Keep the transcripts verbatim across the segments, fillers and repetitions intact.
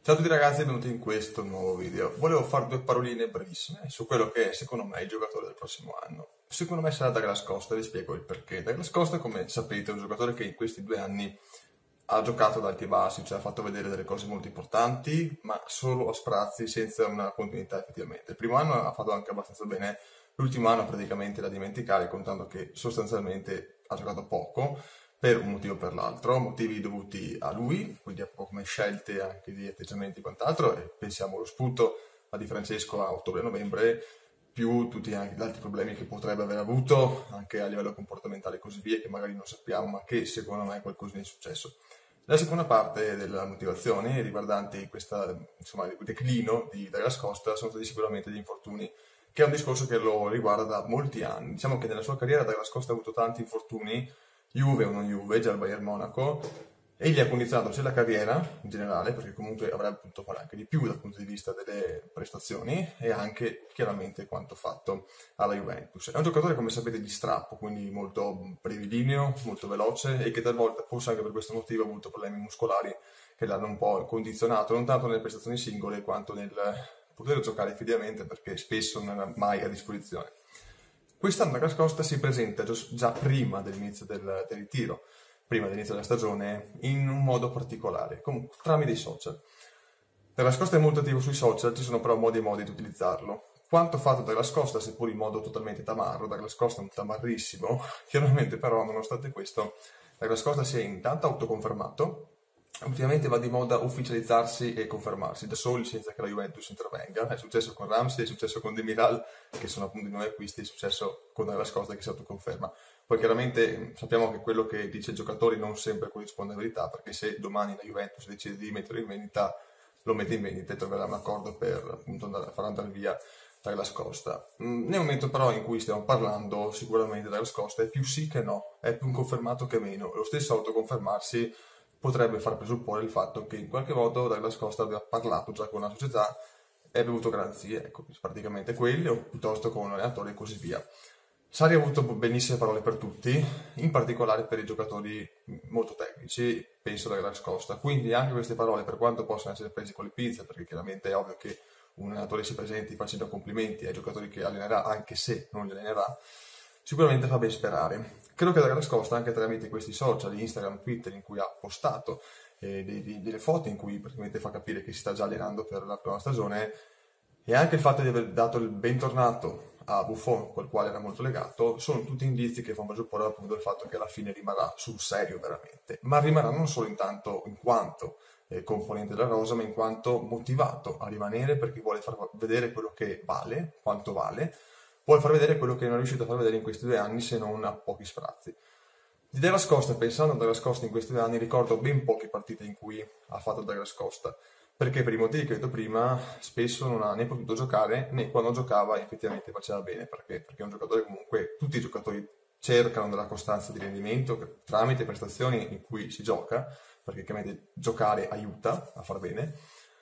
Ciao a tutti ragazzi e benvenuti in questo nuovo video. Volevo fare due paroline brevissime su quello che è secondo me il giocatore del prossimo anno. Secondo me sarà Douglas Costa, vi spiego il perché. Douglas Costa, come sapete, è un giocatore che in questi due anni ha giocato ad alti e bassi, cioè ha fatto vedere delle cose molto importanti, ma solo a sprazzi, senza una continuità effettivamente. Il primo anno ha fatto anche abbastanza bene, l'ultimo anno praticamente da dimenticare, contando che sostanzialmente ha giocato poco, per un motivo o per l'altro, motivi dovuti a lui, quindi a come scelte anche di atteggiamenti e quant'altro, e pensiamo allo sputo a Di Francesco a ottobre-novembre, più tutti anche gli altri problemi che potrebbe aver avuto, anche a livello comportamentale e così via, che magari non sappiamo, ma che secondo me qualcosa è successo. La seconda parte della motivazione riguardanti questo declino di Douglas Costa sono stati sicuramente gli infortuni, che è un discorso che lo riguarda da molti anni. Diciamo che nella sua carriera Douglas Costa ha avuto tanti infortuni, Juve o non Juve, già il Bayern Monaco, e gli ha condizionato sia la carriera in generale, perché comunque avrebbe potuto fare anche di più dal punto di vista delle prestazioni, e anche chiaramente quanto fatto alla Juventus. È un giocatore, come sapete, di strappo, quindi molto brevilineo, molto veloce, e che talvolta, forse anche per questo motivo, ha avuto problemi muscolari che l'hanno un po' condizionato, non tanto nelle prestazioni singole quanto nel poter giocare effettivamente, perché spesso non era mai a disposizione. Quest'anno Douglas Costa si presenta già prima dell'inizio del, del ritiro, prima dell'inizio della stagione, in un modo particolare, comunque, tramite i social. Douglas Costa è molto attivo sui social, ci sono però modi e modi di utilizzarlo. Quanto fatto Douglas Costa, seppur in modo totalmente tamarro, Douglas Costa è un tamarrissimo, chiaramente però, nonostante questo, Douglas Costa si è intanto autoconfermato. Ultimamente va di moda ufficializzarsi e confermarsi da soli senza che la Juventus intervenga. È successo con Ramsey, è successo con Demiral, che sono appunto i nuovi acquisti, è successo con Douglas Costa che si autoconferma. Poi chiaramente sappiamo che quello che dice il giocatore non sempre corrisponde alla verità, perché se domani la Juventus decide di metterlo in vendita, lo mette in vendita e troverà un accordo per appunto andare, far andare via Douglas Costa. Nel momento però in cui stiamo parlando, sicuramente Douglas Costa è più sì che no, è più un confermato che meno. Lo stesso autoconfermarsi potrebbe far presupporre il fatto che in qualche modo Douglas Costa aveva parlato già con una società e aveva avuto garanzie, ecco, praticamente quelle, o piuttosto con un allenatore e così via. Sarri ha avuto benissime parole per tutti, in particolare per i giocatori molto tecnici, penso Douglas Costa, quindi anche queste parole, per quanto possano essere prese con le pinze, perché chiaramente è ovvio che un allenatore si presenti facendo complimenti ai giocatori che allenerà, anche se non li allenerà, sicuramente fa ben sperare. Credo che Douglas Costa, anche tramite questi social, Instagram, Twitter, in cui ha postato eh, dei, dei, delle foto in cui praticamente fa capire che si sta già allenando per la prima stagione, e anche il fatto di aver dato il bentornato a Buffon, col quale era molto legato, sono tutti indizi che fanno presupporre appunto il fatto che alla fine rimarrà sul serio veramente, ma rimarrà non solo intanto in quanto eh, componente della rosa, ma in quanto motivato a rimanere, perché vuole far vedere quello che vale, quanto vale, vuole far vedere quello che non è riuscito a far vedere in questi due anni, se non a pochi sprazzi. Di Douglas Costa, pensando a Douglas Costa in questi due anni, ricordo ben poche partite in cui ha fatto Douglas Costa, perché per i motivi che ho detto prima, spesso non ha né potuto giocare, né quando giocava effettivamente faceva bene, perché, perché è un giocatore comunque, tutti i giocatori cercano della costanza di rendimento tramite prestazioni in cui si gioca, perché chiaramente giocare aiuta a far bene,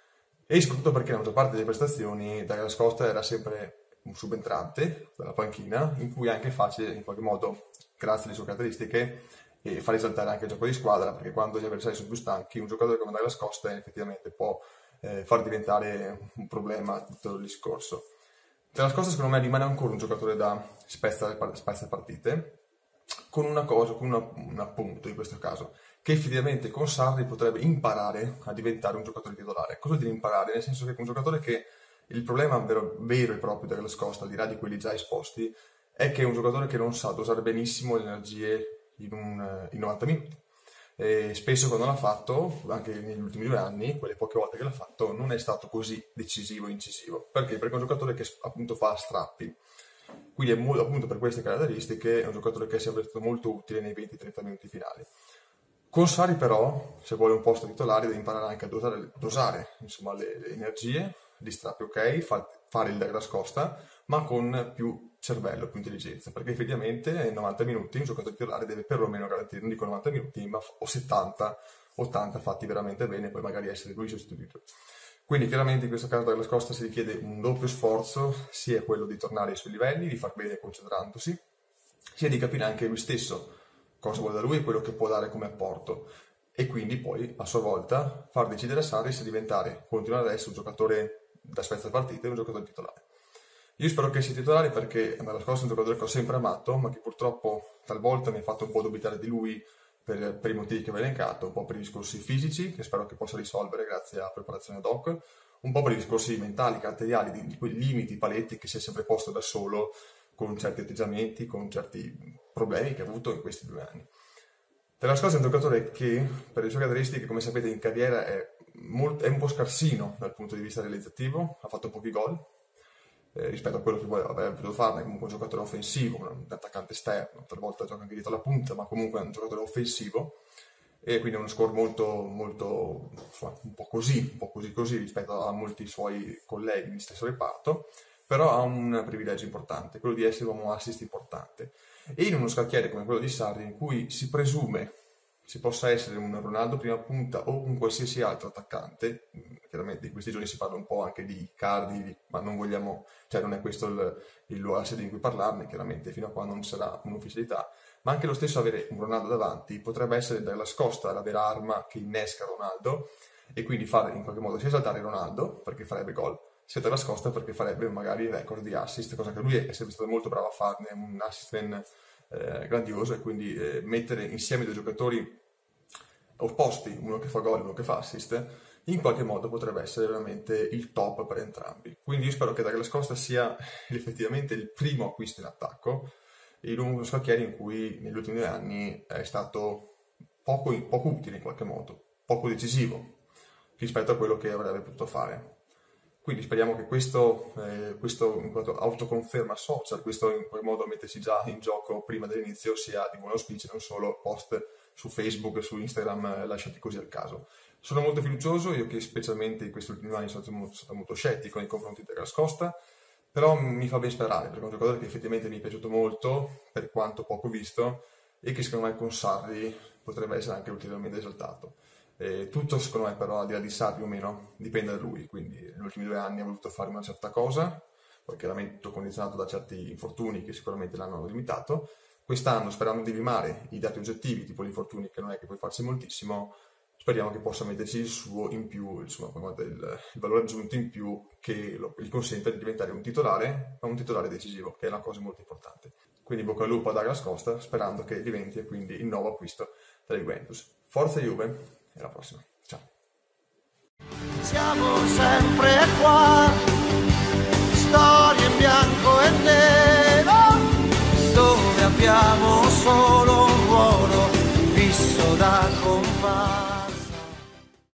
e soprattutto perché nella maggior parte delle prestazioni Douglas Costa era sempre un subentrante dalla panchina, in cui è anche facile in qualche modo, grazie alle sue caratteristiche, e far risaltare anche il gioco di squadra, perché quando gli avversari sono più stanchi, un giocatore come Douglas Costa effettivamente può eh, far diventare un problema tutto il discorso. Douglas Costa secondo me rimane ancora un giocatore da spezzare partite, con una cosa, con una, un appunto in questo caso, che effettivamente con Sarri potrebbe imparare a diventare un giocatore titolare. Cosa vuol dire imparare? Nel senso che è un giocatore che il problema vero, vero e proprio di Douglas Costa, al di là di quelli già esposti, è che è un giocatore che non sa dosare benissimo le energie in, un, in novanta minuti. E spesso quando l'ha fatto, anche negli ultimi due anni, quelle poche volte che l'ha fatto, non è stato così decisivo e incisivo. Perché? Perché è un giocatore che appunto fa strappi. Quindi è molto, appunto per queste caratteristiche è un giocatore che è sempre stato molto utile nei venti trenta minuti finali. Con Sarri però, se vuole un posto titolare, deve imparare anche a dosare, dosare insomma, le, le energie, gli strappi ok, fa, fare il Douglas Costa, ma con più cervello, più intelligenza, perché effettivamente in novanta minuti un giocatore titolare deve perlomeno garantire, non dico novanta minuti, ma o settanta, ottanta fatti veramente bene, poi magari essere lui sostituito. Quindi chiaramente in questo caso Douglas Costa si richiede un doppio sforzo, sia quello di tornare ai suoi livelli, di far bene concentrandosi, sia di capire anche lui stesso cosa vuole da lui e quello che può dare come apporto. e quindi poi a sua volta far decidere a Sarri se diventare, continuare ad essere un giocatore da spezza partite o un giocatore titolare. Io spero che sia titolare perché nella scorsa è un giocatore che ho sempre amato, ma che purtroppo talvolta mi ha fatto un po' dubitare di lui per, per i motivi che ho elencato, un po' per i discorsi fisici, che spero che possa risolvere grazie a preparazione ad hoc, un po' per i discorsi mentali, caratteriali, di, di quei limiti, paletti che si è sempre posto da solo, con certi atteggiamenti, con certi problemi che ha avuto in questi due anni. Della Scossa è un giocatore che, per le sue caratteristiche, come sapete, in carriera è, molto, è un po' scarsino dal punto di vista realizzativo, ha fatto pochi gol, Eh, rispetto a quello che voi avrebbe potuto farne, comunque un giocatore offensivo, un attaccante esterno, talvolta gioca anche dietro la punta, ma comunque è un giocatore offensivo e quindi uno score molto, molto insomma, un po' così, un po' così così rispetto a molti suoi colleghi di stesso reparto, però ha un privilegio importante, quello di essere un uomo assist importante. E in uno scacchiere come quello di Sarri, in cui si presume si possa essere un Ronaldo prima punta o un qualsiasi altro attaccante, chiaramente in questi giorni si parla un po' anche di Icardi, di, ma non vogliamo, cioè non è questo il, il luogo in cui parlarne, chiaramente fino a quando non sarà un'ufficialità, ma anche lo stesso avere un Ronaldo davanti potrebbe essere dalla scosta la vera arma che innesca Ronaldo e quindi fare in qualche modo sia saltare Ronaldo perché farebbe gol, sia dalla scosta perché farebbe magari il record di assist, cosa che lui è sempre stato molto bravo a farne, un assist man eh, grandioso, e quindi eh, mettere insieme due giocatori opposti, uno che fa gol e uno che fa assist, in qualche modo potrebbe essere veramente il top per entrambi. Quindi io spero che Douglas Costa sia effettivamente il primo acquisto in attacco in uno scacchiere in cui negli ultimi due anni è stato poco, poco utile in qualche modo, poco decisivo rispetto a quello che avrebbe potuto fare. Quindi speriamo che questo, eh, questo in quanto autoconferma social, questo in qualche modo mettersi già in gioco prima dell'inizio, sia di buon auspicio, non solo post su Facebook e su Instagram eh, lasciati così al caso. Sono molto fiducioso, io che specialmente in questi ultimi anni sono stato molto, stato molto scettico nei confronti di Douglas Costa, però mi fa ben sperare, perché è un giocatore che effettivamente mi è piaciuto molto, per quanto poco visto, e che secondo me con Sarri potrebbe essere anche ulteriormente esaltato. Eh, tutto secondo me però, al di là di Sarri o meno, dipende da lui, quindi negli ultimi due anni ha voluto fare una certa cosa, poi chiaramente tutto condizionato da certi infortuni che sicuramente l'hanno limitato. Quest'anno, sperando di limare i dati oggettivi, tipo gli infortuni, che non è che puoi farsi moltissimo, speriamo che possa metterci il suo in più, insomma, il, il valore aggiunto in più che lo, gli consenta di diventare un titolare, ma un titolare decisivo, che è una cosa molto importante. Quindi bocca al lupo a Douglas Costa, sperando che diventi quindi il nuovo acquisto della Juventus. Forza Juve! E alla prossima. Ciao. Siamo sempre qua.